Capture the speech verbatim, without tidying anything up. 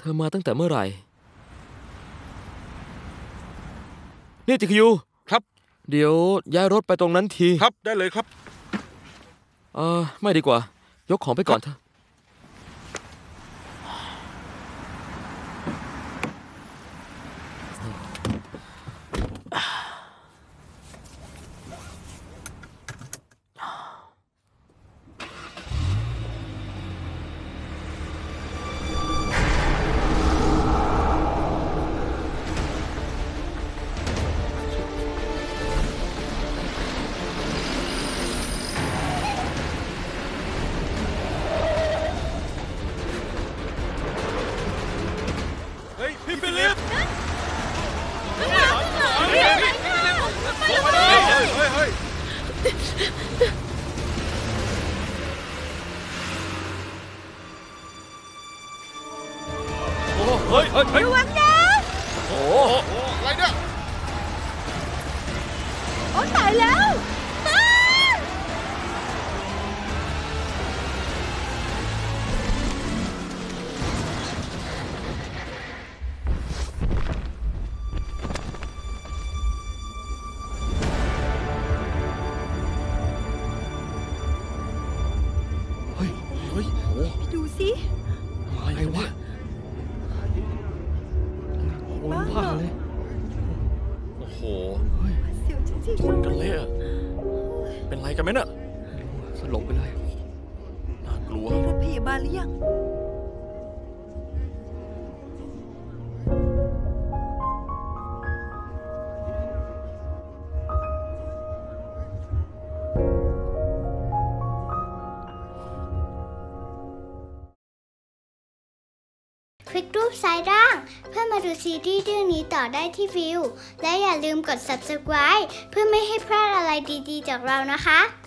ธอมาตั้งแต่เมื่อไหร่นี่จิคิวครับเดี๋ยวย้ายรถไปตรงนั้นทีครับได้เลยครับเออไม่ดีกว่ายกของไปก่อนเถอะพี่ฟิลิปโอ้เฮ้ยเฮ้ยระวังนะโอ้อะไรเนี่ยโอ้ตายแล้วดูสิอะไรวะโอ้ยบ้าเลยโอ้โหเสียวจริงๆชนกันเลยอะเป็นไรกันไหมน่ะสลบไปเลยน่ากลัวรถพยาบาลหรือยังคลิกรูปซ้ายล่างเพื่อมาดูซีรีส์เรื่องนี้ต่อได้ที่วิวและอย่าลืมกด ซับสไครบ์ เพื่อไม่ให้พลาดอะไรดีๆจากเรานะคะ